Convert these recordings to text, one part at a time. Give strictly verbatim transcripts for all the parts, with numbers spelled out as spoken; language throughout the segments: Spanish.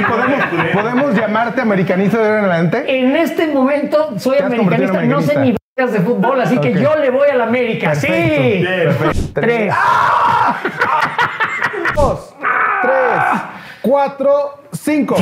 ¿podemos, ¿podemos llamarte americanista de ahora en adelante? En este momento soy americanista, americanista, no sé ni de fútbol, así okay. que yo le voy a la América. Perfecto. Sí. Perfecto. Tres. ¡Ah! Dos, tres, cuatro, cinco.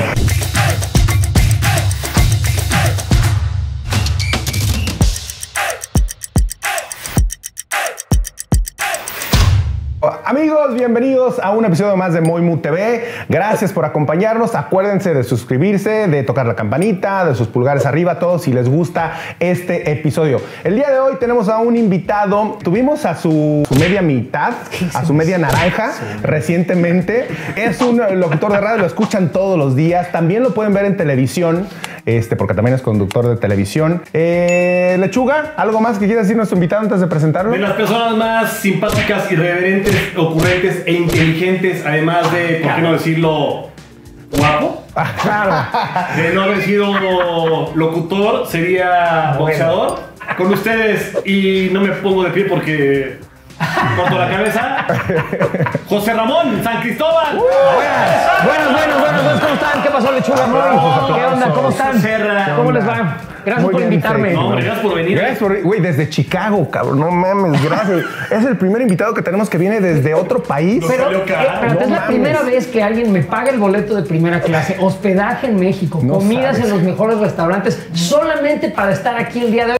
Amigos, bienvenidos a un episodio más de Moimu T V. Gracias por acompañarnos. Acuérdense de suscribirse, de tocar la campanita, de sus pulgares arriba, todo si les gusta este episodio. El día de hoy tenemos a un invitado. Tuvimos a su, su media mitad, a su media naranja recientemente. Es un locutor de radio, lo escuchan todos los días. También lo pueden ver en televisión, este, porque también es conductor de televisión. Eh, Lechuga, ¿algo más que quiera decir nuestro invitado antes de presentarlo? De las personas más simpáticas, irreverentes, ocurrentes e inteligentes, además de, ¿por qué no decirlo, guapo? Ah, claro. De no haber sido locutor, sería boxeador. Con ustedes, y no me pongo de pie porque corto la cabeza, José Ramón San Cristóbal. Uh, buenas, buenas, buenas, buenas, ¿cómo están? ¿Qué pasó, Lechuga? Oh, ¿Qué onda? ¿Cómo están? Serra. ¿Cómo les va? Gracias Muy por bien, invitarme. sí. No, hombre, gracias por venir. Gracias por... Güey, desde Chicago, cabrón. No mames, gracias. Es el primer invitado que tenemos que viene desde otro país. Pero, eh, pero no es la mames. primera vez que alguien me paga el boleto de primera clase, hospedaje en México, No comidas sabes. en los mejores restaurantes, solamente para estar aquí el día de hoy.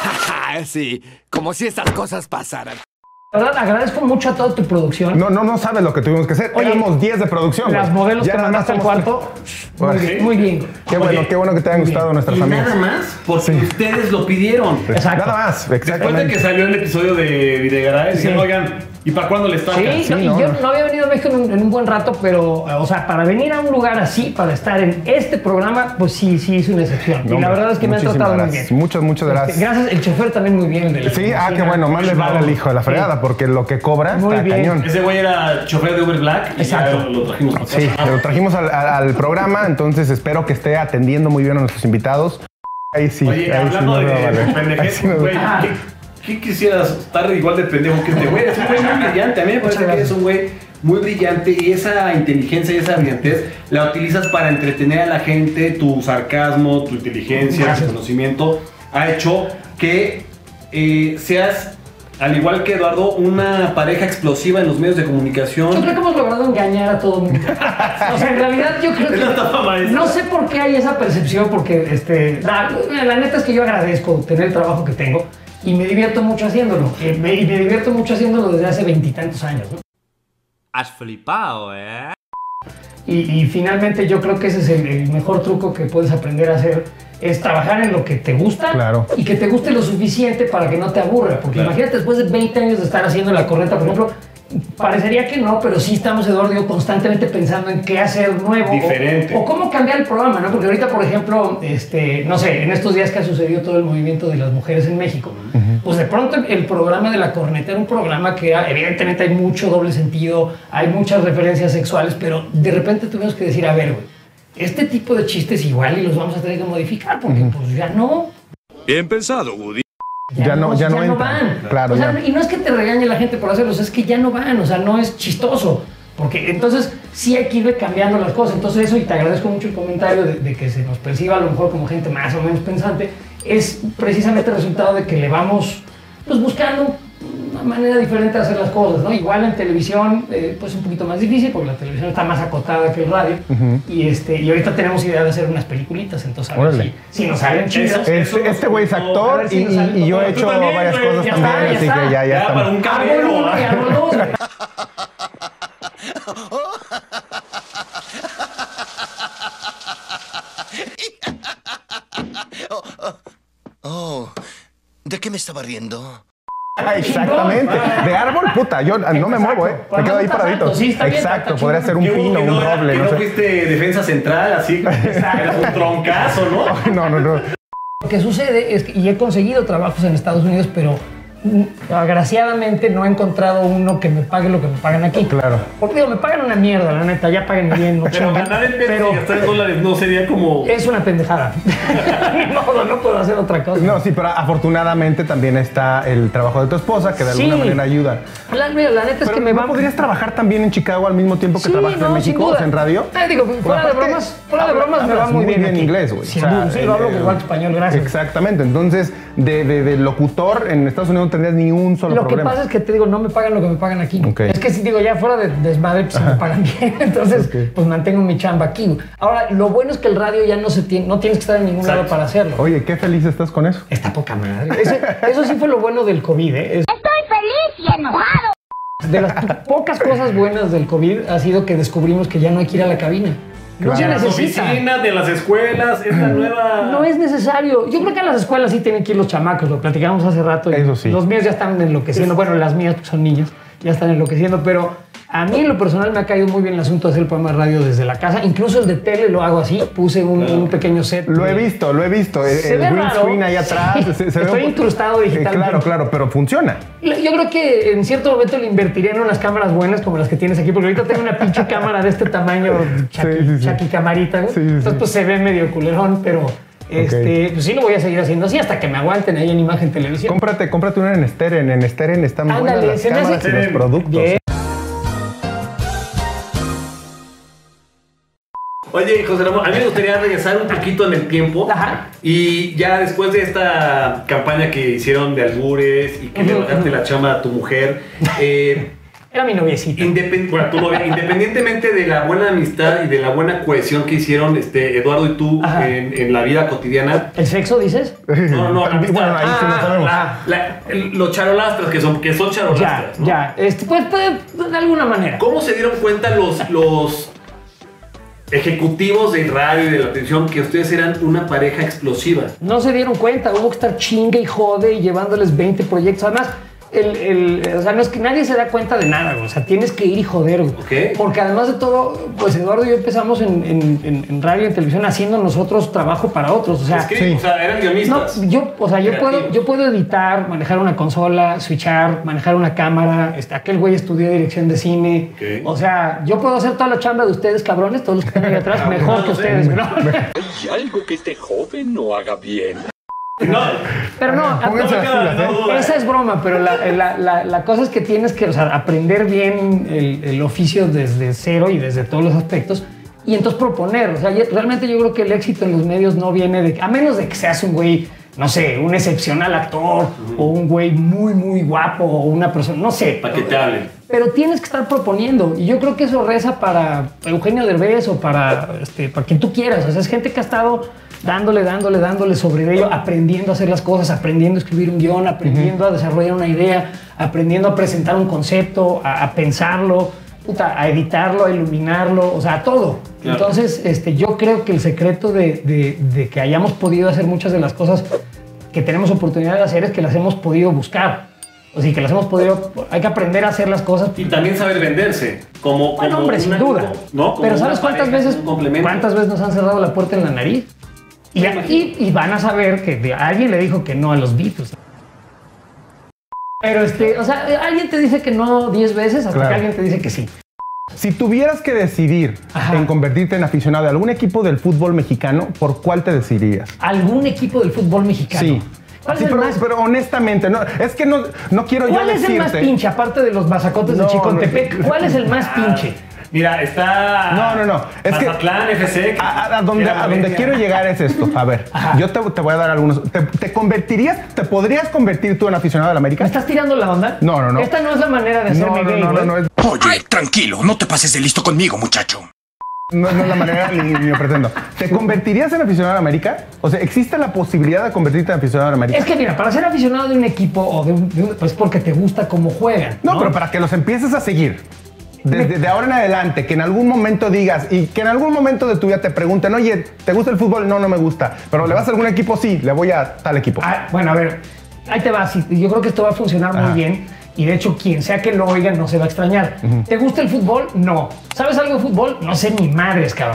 Sí, como si estas cosas pasaran. La verdad, agradezco mucho a toda tu producción. No, no, no sabes lo que tuvimos que hacer. Oye, éramos diez de producción. Las güey. modelos Ya que nada mandaste al somos cuarto. tres. Muy bien, muy bien. Qué bueno, Oye, qué bueno que te hayan gustado nuestras Y amigas. nada más porque Sí. ustedes lo pidieron. Exacto. Nada más, Después de exactamente. que salió el episodio de Videgaray, Sí. dijeron, oigan, ¿y para cuándo les toca? Sí, Sí, no, y no, yo no. no había venido a México en un, en un buen rato, pero, o sea, para venir a un lugar así, para estar en este programa, pues sí, sí es una excepción. No, y la verdad es que me han muchísimas tratado muy gracias. bien. Muchas, muchas gracias. Este, gracias, el chofer también muy bien. De la Sí, ah, qué cocina. bueno. Más le vale al hijo de la fregada, Sí. porque lo que cobra Muy está bien. cañón. Ese güey era chofer de Uber Black. Y Exacto. ya lo trajimos para Sí, casa. lo trajimos al, al- al programa, entonces espero que esté atendiendo muy bien a nuestros invitados. Ahí sí, Oye, ahí sí hablando no de me va a valer. Ahí pendejez, sí me va- güey, ¿qué, qué quisieras estar igual de pendejo que este güey? Es un güey muy brillante. A mí me parece que es un güey muy brillante y esa inteligencia y esa brillantez la utilizas para entretener a la gente. Tu sarcasmo, tu inteligencia, Gracias. tu conocimiento ha hecho que eh, seas, al igual que Eduardo, una pareja explosiva en los medios de comunicación. Yo creo que hemos logrado engañar a todo el mundo. O sea, en realidad yo creo Es la tapa que... maestra. No sé por qué hay esa percepción, porque este, la, la neta es que yo agradezco tener el trabajo que tengo y me divierto mucho haciéndolo. Eh, me- Y me divierto mucho haciéndolo desde hace veintitantos años, ¿no? Has flipado, ¿eh? Y, y finalmente yo creo que ese es el, el mejor truco que puedes aprender a hacer, es trabajar en lo que te gusta. Claro. Y que te guste lo suficiente para que no te aburra. Porque Claro. imagínate, después de veinte años de estar haciendo la corneta, por ejemplo, parecería que no, pero sí estamos, Eduardo y yo, constantemente pensando en qué hacer nuevo. Diferente. O, o cómo cambiar el programa, ¿no? Porque ahorita, por ejemplo, este, no sé, en estos días que ha sucedido todo el movimiento de las mujeres en México, pues de pronto el programa de la corneta era un programa que era, evidentemente hay mucho doble sentido, hay muchas referencias sexuales, pero de repente tuvimos que decir, a ver, güey, este tipo de chistes igual y los vamos a tener que modificar, porque pues ya no. Bien pensado, Woody. Ya no- ya no entran. van. Claro, O sea, ya. y no es que te regañe la gente por hacerlos, es que ya no van, o sea, no es chistoso. Porque entonces sí hay que ir cambiando las cosas. Entonces eso, y te agradezco mucho el comentario de, de que se nos perciba a lo mejor como gente más o menos pensante, es precisamente el resultado de que le vamos pues buscando una manera diferente de hacer las cosas, ¿no? Igual en televisión, eh, pues un poquito más difícil, porque la televisión está más acotada que el radio. y, este, y ahorita tenemos idea de hacer unas peliculitas, entonces a ver Órale. si, si nos salen chidas. Eso- Este, este güey es A actor ver si y, nos sale y- y yo he todo. hecho Tú también, varias güey, cosas ya también, está, ya así está. que ya, ya Ya, estamos. para un Árbol cameo. uno y ¿ah? árbol dos, güey. Oh, ¿de qué me estaba riendo? Ah, exactamente. De árbol, puta, yo no me muevo, ¿eh? Me quedo ahí Está paradito. alto, sí, está bien, Exacto, está podría chingón. ser un Qué bueno pino, que un no era- roble, que no no sé. fuiste defensa central, así, eras un troncazo, ¿no? No, no, no. Lo que sucede es que, y he conseguido trabajos en Estados Unidos, pero agraciadamente no he encontrado uno que me pague lo que me pagan aquí. Claro. Porque digo, me pagan una mierda, la neta, ya paguen bien. No Pero chinguen, ganar en pesos pero y gastar en dólares no sería como... es una pendejada. Ni modo, no puedo hacer otra cosa. No, sí, pero afortunadamente también está el trabajo de tu esposa, que de alguna Sí. manera ayuda. La, mira, la neta es Pero que me ¿no va... podrías trabajar también en Chicago al mismo tiempo que Sí, trabajas no, en sin México, duda. o sea, en radio? Eh, digo, fuera de aparte, bromas, fuera de habla- bromas me va hablas muy bien, aquí. inglés, güey. Sin O sea, duda, sí, lo hablo eh, igual que español, gracias. Exactamente, entonces de, de, de locutor en Estados Unidos no tendrías ni un solo Lo problema. que pasa es que te digo, no me pagan lo que me pagan aquí. Ok. Es que si digo, ya fuera de desmadre, pues sí me pagan bien. Entonces, Ok. pues mantengo mi chamba aquí. Ahora, lo bueno es que el radio ya no se tiene, no tienes que estar en ningún Exacto. lado para hacerlo. Oye, qué feliz estás con eso. Está poca madre. Ese- eso sí fue lo bueno del COVID, ¿eh? Es- Estoy feliz y enojado. de las po- pocas cosas buenas del COVID ha sido que descubrimos que ya no hay que ir a la cabina. No De se las necesita. oficinas, de las escuelas, es la nueva... No es necesario. Yo creo que a las escuelas sí tienen que ir los chamacos, lo platicamos hace rato. y Eso sí. Los míos ya están enloqueciendo. Bueno, las mías porque son niñas, ya están enloqueciendo, pero a mí en lo personal me ha caído muy bien el asunto de hacer el programa de radio desde la casa. Incluso el de tele lo hago así. Puse un, un pequeño set. Lo he de- visto, lo he visto. El, Se el ve green raro. screen ahí atrás. Sí. se- se ve Estoy un- incrustado Eh, digitalmente. Claro, claro, pero funciona. Yo creo que en cierto momento le invertiría en unas cámaras buenas como las que tienes aquí, porque ahorita tengo una pinche cámara de este tamaño, chaqui, Sí, sí, sí. chaqui camarita, ¿no? Sí, sí, Entonces sí. pues se ve medio culerón, pero este, pues sí lo voy a seguir haciendo así hasta que me aguanten ahí en imagen televisión. Cómprate, cómprate una en Steren. En Steren están buenas Ándale, las se me hace- cámaras y los productos. Bien. Oye, José Ramón, a mí me gustaría regresar un poquito en el tiempo. Ajá. Y ya después de esta campaña que hicieron de albures y que le Ujú, bajaste ujú. la chamba a tu mujer, eh, Era mi noviecita. independ- bueno, tu novia, independientemente de la buena amistad y de la buena cohesión que hicieron este, Eduardo y tú Ajá. en, en la vida cotidiana, ¿El sexo dices? no, no, la amistad. Bueno, ahí sí no Ah, sabemos. la- la- el- los charolastras que son, que son Ya, charolastras, ¿no? ya. Este, pues, pues, de alguna manera. ¿Cómo se dieron cuenta los, los ejecutivos de radio y de la televisión que ustedes eran una pareja explosiva? No se dieron cuenta, hubo que estar chingue y jode y llevándoles veinte proyectos. Además, el, el- o sea, no es que nadie se da cuenta de nada, güey. O sea, tienes que ir y joder, güey. Ok. Porque además de todo, pues Eduardo y yo empezamos en, en- en- en radio y en televisión haciendo nosotros trabajo para otros. O sea, Es que, sí. o sea, eran no, guionistas. yo, o sea, yo puedo, Creativos. yo puedo editar, manejar una consola, switchar, manejar una cámara. Este, aquel güey estudió dirección de cine. Ok. O sea, yo puedo hacer toda la chamba de ustedes, cabrones, todos los que están ahí atrás, mejor que no sé. ustedes, güey, ¿no? ¿Hay algo que este joven no haga bien? No, Pero no, a- Pónganse las no, pilas, no, ¿eh? no, esa es broma, pero la, la- la- la cosa es que tienes que, o sea, aprender bien el, el oficio desde cero y desde todos los aspectos y entonces proponer. O sea, ya- realmente yo creo que el éxito en los medios no viene de, a menos de que seas un güey, no sé, un excepcional actor o un güey muy, muy guapo o una persona, no sé. para que te hablen. Pero tienes que estar proponiendo. Y yo creo que eso reza para Eugenio Derbez o para, este, para quien tú quieras. O sea, es gente que ha estado dándole, dándole, dándole sobre ello, aprendiendo a hacer las cosas, aprendiendo a escribir un guión, aprendiendo a desarrollar una idea, aprendiendo a presentar un concepto, a, a pensarlo, puta, a editarlo, a iluminarlo, o sea, a todo. Claro. Entonces, este, yo creo que el secreto de, de- de que hayamos podido hacer muchas de las cosas que tenemos oportunidad de hacer es que las hemos podido buscar. O sea, que las hemos podido... Hay que aprender a hacer las cosas. Y también saber venderse. Como, Bueno, como hombre, sin una- duda. ¿no? Como Pero ¿sabes una cuántas pareja, veces, un complemento. cuántas veces nos han cerrado la puerta en la nariz? Y, Me imagino. y- y van a saber que de- alguien le dijo que no a los Beatles. Pero, este, o sea, alguien te dice que no diez veces hasta Claro. que alguien te dice que sí. Si tuvieras que decidir Ajá. en convertirte en aficionado de algún equipo del fútbol mexicano, ¿por cuál te decidirías? ¿Algún equipo del fútbol mexicano? Sí. ¿Cuál Sí, es el pero, más, pero honestamente, no, es que no, no quiero yo ¿cuál es el más decirte. pinche, aparte de los mazacotes No, de Chicontepec? no. ¿Cuál es el más pinche? Mira, está. No, no, no. Es que- Mazatlán, F C. que- A, a- a donde, que a era donde Valencia. quiero llegar es esto. A ver, Ajá. yo te, te voy a dar algunos. ¿Te, te convertirías, te podrías convertir tú en aficionado de la América? ¿Me estás tirando la onda? No, no, no. Esta no es la manera de hacerme No, no, gay, no, no, güey. no, es, Oye, tranquilo, no te pases de listo conmigo, muchacho. no, no es la manera ni, ni lo pretendo. ¿Te convertirías en aficionado de la América? O sea, ¿existe la posibilidad de convertirte en aficionado de la América? Es que mira, para ser aficionado de un equipo o de un, de un- pues porque te gusta cómo juegan. No, pero para que los empieces a seguir. Desde de ahora en adelante, que en algún momento digas y que en algún momento de tu vida te pregunten, oye, ¿te gusta el fútbol? No, no me gusta. Pero ¿le vas a algún equipo? Sí, le voy a tal equipo. Ah, bueno, a ver, ahí te va. Sí, yo creo que esto va a funcionar muy Ajá. bien. Y de hecho, quien sea que lo oiga no se va a extrañar. ¿Te gusta el fútbol? No. ¿Sabes algo de fútbol? No sé ni madres, cabrón.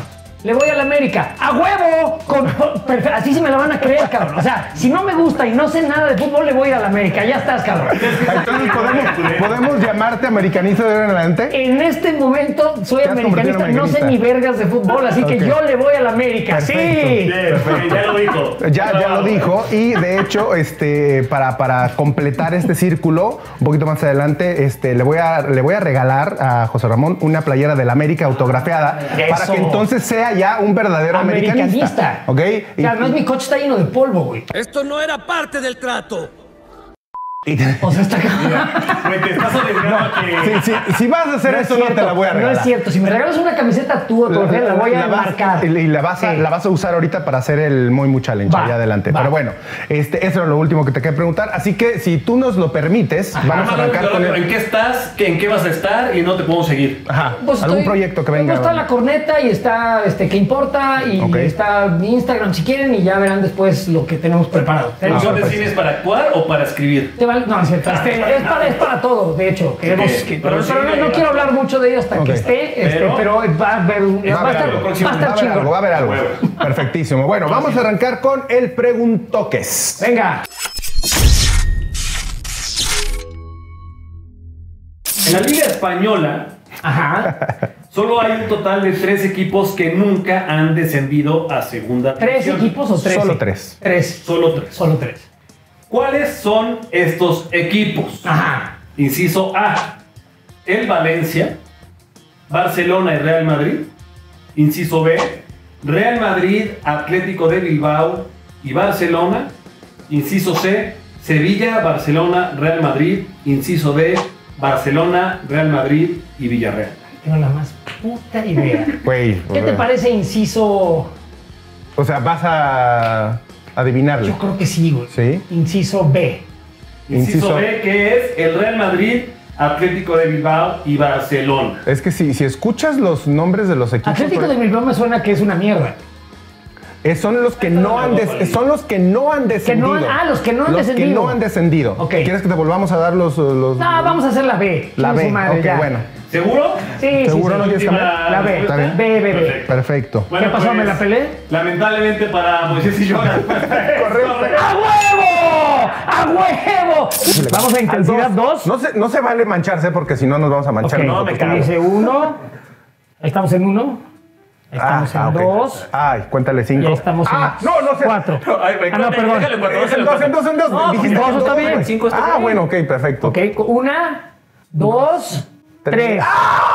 Le voy a la América. ¡A huevo! Con, perfecto, así se me lo van a creer, cabrón. O sea, si no me gusta y no sé nada de fútbol, le voy a ir a la América. Ya estás, cabrón. Entonces, ¿podemos, ¿podemos llamarte americanista de ahora en adelante? En este momento soy Te has convertido americanista, en no sé americanista. ni vergas de fútbol, así que Ok. yo le voy a la América. Perfecto. Sí. Bien, ya lo dijo. Ya, ya lo dijo y de hecho, este, para, para completar este círculo, un poquito más adelante, este, le voy a, le voy a regalar a José Ramón una playera de la América autografiada Eso. para que entonces sea ya un verdadero americanista. Americanista. ¿Ok? O sea, además mi coche está lleno de polvo, güey. Esto no era parte del trato. Y- O sea, está Güey, te estás obligando a que... Sí, sí, si vas a hacer No es eso, no te cierto, la voy a regalar. No es cierto. Si me regalas una camiseta tú autografiada, la voy a vas- marcar. Y y la vas, a, Sí. la vas a usar ahorita para hacer el Muy Muy Challenge Va, allá adelante. va. Pero bueno, este, eso es lo último que te quería preguntar. Así que si tú nos lo permites, vamos a arrancar con ¿En el... qué estás? ¿En qué vas a estar? Y no te podemos seguir. Ajá, Pues algún estoy- proyecto que venga. pues está la corneta y está este que importa y Ok. está mi Instagram si quieren y ya verán después lo que tenemos preparado. Ah, ¿Son perfecto. cines para actuar o para escribir? Te vale- no, es cierto. Este, es, para, es para todo, de hecho. Queremos Ok, que- pero pero sí, pero no, no venga. quiero hablar mucho de ello hasta Ok. que esté, este, Pero- pero, va a haber, un- Va a va a haber estar, algo, va a va a estar haber algo, chingón. va a haber algo. Huevo. Perfectísimo. Bueno, vamos a arrancar con el preguntoques. Venga. En la Liga Española Ajá. solo hay un total de tres equipos que nunca han descendido a segunda ¿Tres división. equipos o tres? Solo tres. Tres. Solo tres. Solo tres. ¿Cuáles son estos equipos? Ajá. Inciso A, el Valencia, Barcelona y Real Madrid. Inciso B, Real Madrid, Atlético de Bilbao y Barcelona. Inciso C, Sevilla, Barcelona, Real Madrid. Inciso D, Barcelona, Real Madrid y Villarreal. Tengo la más puta idea. Güey. ¿Qué te parece inciso? O sea, vas a adivinarle. Yo creo que sí, güey. Sí. Inciso B. Inciso, Inciso- B, que es el Real Madrid, Atlético de Bilbao y Barcelona. Es que si, si escuchas los nombres de los equipos, Atlético de Bilbao me suena que es una mierda. eh, son los que no han des- son los que no han descendido. no han- ah, los que no han Los que descendido. no han descendido. Ok. ¿Quieres que te volvamos a dar los, los No, vamos a hacer la B. la Chingue B? su madre, Ok, ya. bueno. ¿Seguro? Sí, ¿Seguro sí, no sí. quieres cambiar? La B. Está bien. B, B, B. Perfecto. Perfecto. ¿Qué pasó? ¿Me la peleé? Lamentablemente para Moisés y yo. Correcto. ¡A huevo! ¡A huevo! Vamos a intensidad dos. No se, no se vale mancharse porque si no nos vamos a manchar. Ok, nosotros. me cago. dice uno. Ahí estamos en uno. Ahí estamos Ah, en ah, ok. dos. Ay, cuéntale cinco. Y ahí estamos en ah, no, no sé. cuatro. No, ay, güey, Ah, no, perdón. déjale cuatro, Es en dos, en dos, en dos. No, Dijiste pues dos en está dos, bien. güey. Cinco está Ah, bien. bueno, ok, perfecto. Ok, una, dos, Tres. tres.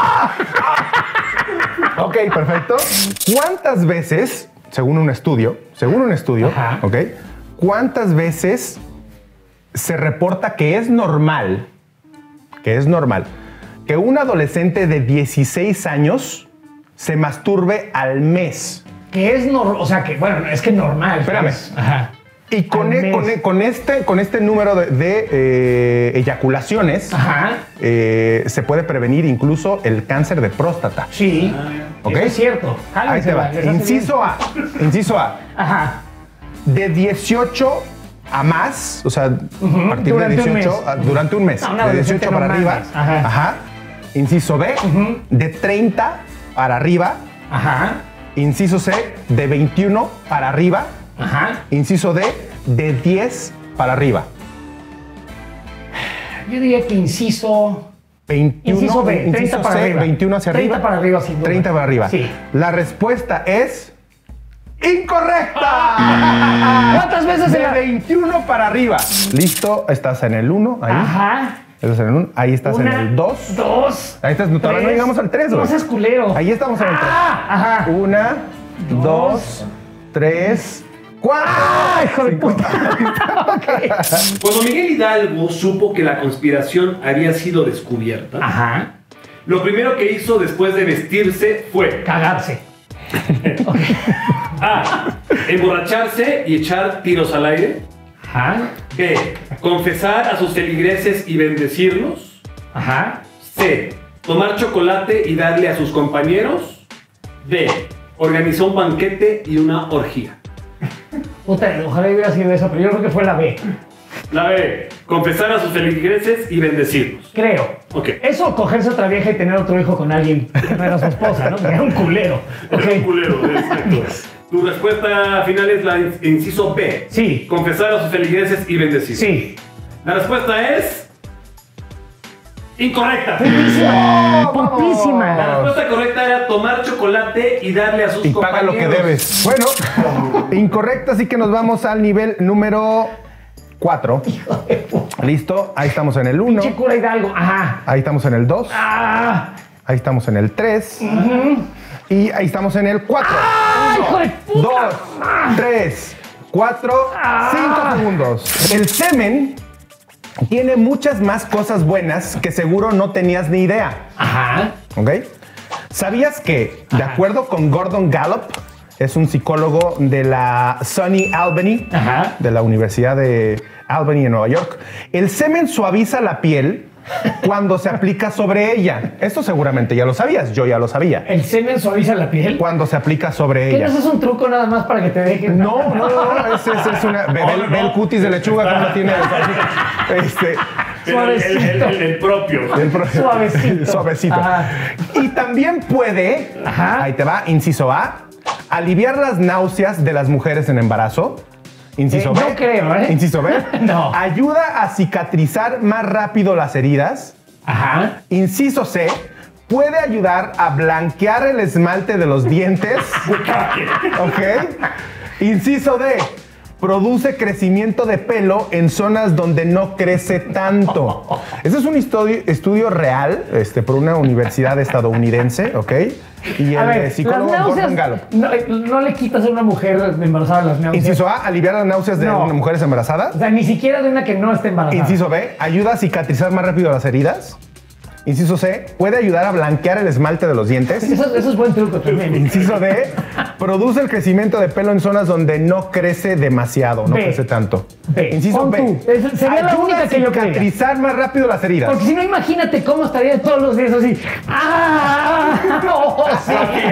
Ok, perfecto. ¿Cuántas veces, según un estudio, según un estudio, Ajá. ok, cuántas veces se reporta que es normal, que es normal, que un adolescente de dieciséis años se masturbe al mes? Que es normal, o sea que, bueno, es que normal. Espérame. pues. Ajá. Y con, Al e- mes. con e- con este, con este número de, de, eh, eyaculaciones, Ajá. eh, se puede prevenir incluso el cáncer de próstata. Sí. Ok. Eso es cierto. Ahí te va. Cálmense, les hace Inciso A. Inciso A. bien. Ajá. De dieciocho a más, o sea, a partir durante de un dieciocho, mes. a- durante un mes, No, un de adolescente dieciocho no para arriba. mames. Ajá. Inciso B, de treinta para arriba. Ajá. Inciso C, de veintiuno para arriba. Ajá. Inciso D, de diez para arriba. Yo diría que inciso. veintiuno, Inciso B, treinta inciso para C, arriba. veintiuno hacia arriba. treinta para arriba, sin duda. treinta para arriba. Sí. La respuesta es incorrecta. ¿Cuántas veces De en la- veintiuno para arriba. Listo, estás en el uno ahí. Ajá. Estás en el uno, ahí estás Una, en el dos. Dos. Ahí estás, todavía no tres. llegamos al tres, güey. No seas culero. Ahí estamos en el tres. Ah, ajá. Una, dos, tres, cuatro. ¡Ah, hijo de cinco. puta! Ok. Cuando Miguel Hidalgo supo que la conspiración había sido descubierta, Ajá. lo primero que hizo después de vestirse fue Cagarse. A. Emborracharse y echar tiros al aire. Ajá. B. Confesar a sus feligreses y bendecirlos. Ajá. C. Tomar chocolate y darle a sus compañeros. D. Organizó un banquete y una orgía. Puta, ojalá hubiera sido eso, pero yo creo que fue la B. La B. Confesar a sus feligreses y bendecirlos. Creo. Ok. Eso o cogerse otra vieja y tener otro hijo con alguien que no era su esposa, ¿no? Que era un culero. Es Ok. un culero, exacto. Tu respuesta final es la in- inciso B. Sí. Confesar a sus feligreses y bendecir. Sí. La respuesta es... incorrecta. ¡Putísima! vamos! ¡Putísima! La respuesta correcta era tomar chocolate y darle a sus Y paga compañeros. lo que debes. Bueno, incorrecta, así que nos vamos al nivel número cuatro. ¿Listo? Ahí estamos en el uno. Pinche cura Hidalgo. Ajá. Ahí estamos en el dos. ¡Ah! Ahí estamos en el tres. Y ahí estamos en el cuatro. ¡Ah, hijo de puta! dos, tres, cuatro, cinco segundos. El semen tiene muchas más cosas buenas que seguro no tenías ni idea. Ajá. ¿Ok? ¿Sabías que, de acuerdo con Gordon Gallup, es un psicólogo de la SUNY Albany, Ajá. de la Universidad de Albany en Nueva York, el semen suaviza la piel cuando se aplica sobre ella? Esto seguramente ya lo sabías, yo ya lo sabía. ¿El semen suaviza la piel? Cuando se aplica sobre ¿Qué ella. no es un truco nada más para que te dejen? No, no, no, es, es, es una. Ve, ve- ve el cutis de lechuga como tiene. Este. Pero el, el, el, el- el propio. el pro- Suavecito. Suavecito. Ajá. Y también puede, Ajá. ahí te va, inciso A, aliviar las náuseas de las mujeres en embarazo. Inciso Eh, B. no creo, ¿eh? Inciso B. No. Ayuda a cicatrizar más rápido las heridas. Ajá. Inciso C. Puede ayudar a blanquear el esmalte de los dientes. ¿Ok? Inciso D. Produce crecimiento de pelo en zonas donde no crece tanto. Ese es un estudio, estudio real este, por una universidad estadounidense, ¿ok? Y A el ver, eh, psicólogo las Gordon náuseas, Gallup. no, eh, no le quitas a una mujer embarazada las náuseas. Inciso A. Aliviar las náuseas de No. mujeres embarazadas. O sea, ni siquiera de una que no esté embarazada. Inciso B, ayuda a cicatrizar más rápido las heridas. Inciso C, puede ayudar a blanquear el esmalte de los dientes. Eso, eso es buen truco también. Inciso D, produce el crecimiento de pelo en zonas donde no crece demasiado, no B. crece tanto. B. Inciso Pon B, tú. Es- sería la ayuda única a que yo creía. cicatrizar más rápido las heridas. Porque si no, imagínate cómo estaría todos los días así. ¡Ah! ¡Oh, sí!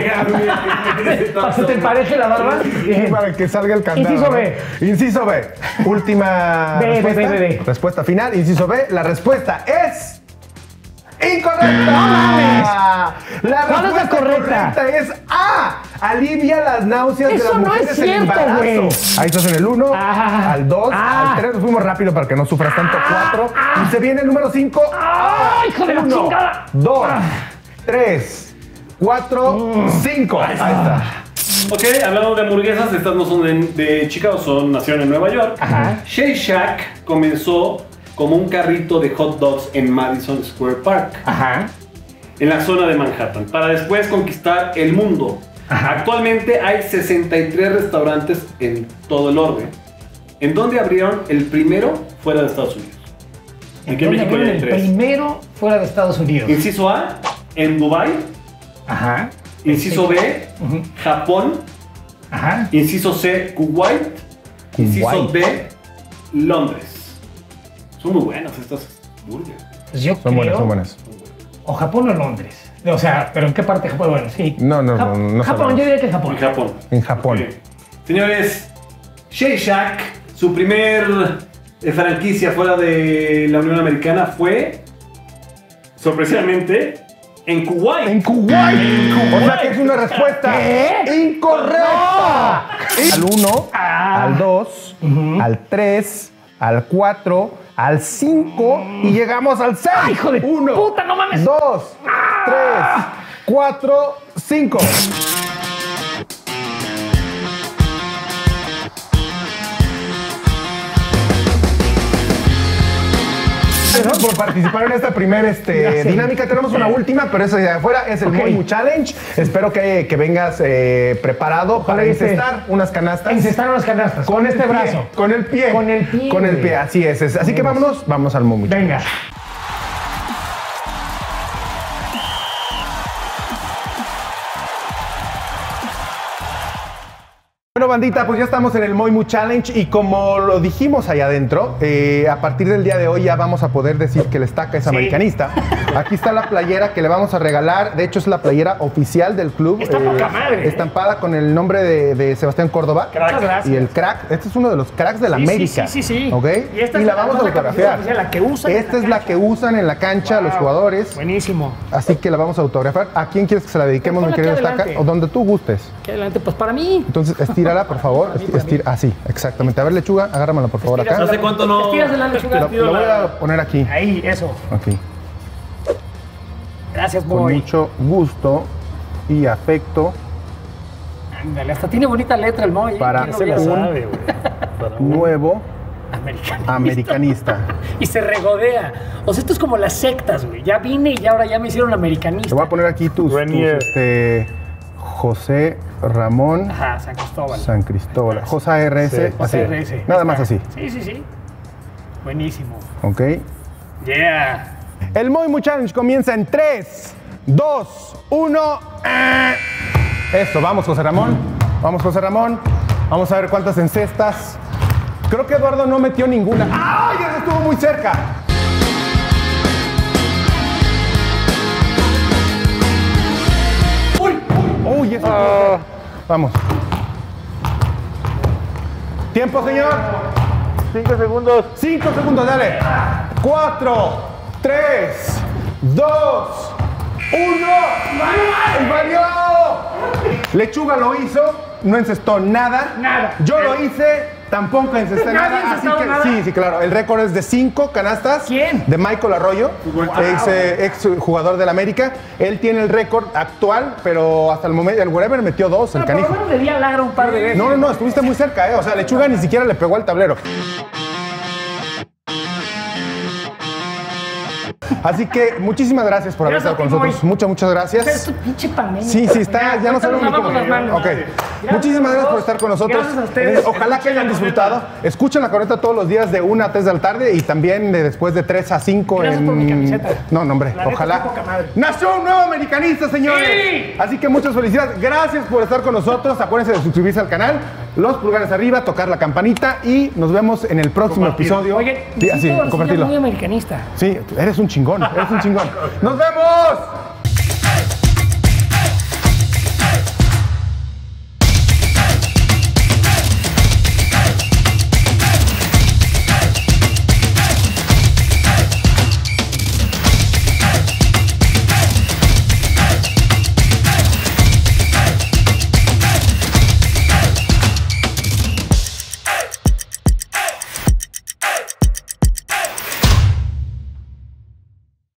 Para que te empareje la barba. Bien. Para que salga el candado. Inciso ¿no? B. Inciso B. Última B, B, respuesta. B, B, B. Respuesta final. Inciso B. La respuesta es... ¡incorrecta! ¡No mames! La ¿Cuál es la respuesta correcta? correcta es A. Alivia las náuseas de Eso las no mujeres es en cierto, embarazo. güey. Ahí estás en el uno, Ah. al dos, Ah. al tres. Nos fuimos rápido para que no sufras tanto. cuatro. Y se viene el número cinco. ¡Ay, hijo de la uno, chingada! dos, tres, cuatro, cinco. Ahí está. Ok, hablando de hamburguesas, estas no son de, de Chicago, son nacieron en Nueva York. Ajá. Shake Shack comenzó como un carrito de hot dogs en Madison Square Park, Ajá. en la zona de Manhattan, para después conquistar el mundo. Actualmente hay sesenta y tres restaurantes en todo el orbe, en donde abrieron el primero fuera de Estados Unidos. Aquí en ¿Dónde México ya abrieron hay el tres. primero fuera de Estados Unidos? Inciso A, en Dubai. Ajá. Inciso B, Ujú. Japón. Ajá. Inciso C, Kuwait. Inciso Kuwait. D, Londres. Son muy buenas estas burgers. Pues yo Son creo... buenas, son buenas. O Japón o Londres. O sea, ¿pero en qué parte de Japón? Bueno, sí. No, no, Jap- no, no Japón, sabemos. yo diría que Japón. En Japón. En Japón. Ok. Señores, Shake Shack, su primer eh, franquicia fuera de la Unión Americana fue, sorpresivamente, en Kuwait. En Kuwait. O sea que es una respuesta ¿Qué? incorrecta. Al uno, Ah. al dos, al tres, al cuatro, al cinco y llegamos al seis. ¡Ay, hijo de uno, puta, no mames! dos, tres, cuatro, cinco. Gracias por participar en esta primera este, Gracias. dinámica. Tenemos una última, pero esa de afuera es el Ok. Muy Muy Challenge. Espero que, que vengas eh, preparado para Ojalá y esté. encestar unas canastas. Encestaron las canastas. Con este el pie, brazo. Con el pie. Con el pie, Con el güey. pie, así es. es. Así que vámonos, vamos al Muy Muy Challenge. Venga. Bueno, bandita, pues ya estamos en el Moimu Challenge y como lo dijimos allá adentro, eh, a partir del día de hoy ya vamos a poder decir que el Estaca es Sí. americanista. Aquí está la playera que le vamos a regalar. De hecho, es la playera oficial del club. Está poca madre, ¿eh? Estampada con el nombre de, de Sebastián Córdoba. Muchas gracias. Y el crack. Este es uno de los cracks de la Sí, sí, América. sí, sí, sí. ¿Ok? Y esta es la la- vamos a la camiseta autografiar. oficial, la que usan en Esta la es la cancha. que usan en la cancha los Wow. jugadores. Buenísimo. Así que la vamos a autografiar. ¿A quién quieres que se la dediquemos, mi Ponla aquí querido Estaca? adelante. O donde tú gustes. Aquí adelante, pues para mí. Entonces, estírala, por favor. Esti- Estira, así, exactamente. A ver, lechuga, agárramela, por favor, acá. ¿Hace cuánto no? Estírasela, lechuga. Lo, lo voy a poner aquí. Ahí, eso. Aquí. Gracias, Con boy. mucho gusto y afecto Ándale, hasta tiene bonita letra el Moy. ¿eh? Para ¿Quién lo se la viera? sabe, nuevo Americanista. americanista. Y se regodea. O sea, esto es como las sectas, güey. Ya vine y ahora ya me hicieron americanista. Te voy a poner aquí tus, tus, Renier. este, José Ramón Ajá, San Cristóbal. San Cristóbal. José A R S. Sí, así. José R S. Nada más así. Sí, sí, sí. Buenísimo. Ok. Yeah. El Moimu Challenge comienza en tres, dos, uno. Eso, vamos, José Ramón. Vamos, José Ramón. Vamos a ver cuántas encestas. Creo que Eduardo no metió ninguna. ¡Ay! Eso estuvo muy cerca. ¡Uy! ¡Uy! Eso estuvo cerca. Vamos. Tiempo, señor. Cinco segundos. Cinco segundos, dale. Cuatro, tres, dos, uno. ¡Valió! ¡Valió! Lechuga lo hizo, no encestó nada. Nada. Yo lo hice, tampoco encesté ¿Nadie nada. Así encestó que nada? sí, sí, claro. El récord es de cinco canastas. ¿Quién? De Michael Arroyo, ex, eh, ex jugador del América. Él tiene el récord actual, pero hasta el momento, el whatever metió dos, el Pero por lo canijo. menos le di a Lara un par de veces. No, no, no, estuviste muy cerca, ¿eh? O sea, Lechuga ni siquiera le pegó al tablero. Así que muchísimas gracias por haber Gracias estado con a ti, nosotros. Moy. Muchas, muchas Pero gracias. esto pinche pandemia. Sí, sí, está, ya no sabemos ni nos cómo. lavamos las manos. Ok. Gracias Muchísimas a gracias por todos. estar con nosotros. Gracias a ustedes. Ojalá que hayan disfrutado. Escuchen la corneta todos los días de una a tres de la tarde y también de después de tres a cinco Gracias en. por mi camiseta. No, no, hombre. La neta Ojalá. está poca madre. Nació un nuevo americanista, señores. Sí. Así que muchas felicidades. Gracias por estar con nosotros. Acuérdense de suscribirse al canal, los pulgares arriba, tocar la campanita y nos vemos en el próximo episodio. Oye, Sí, así, Luisito García compartirlo. muy americanista. Sí, eres un chingón, eres un chingón. ¡Nos vemos!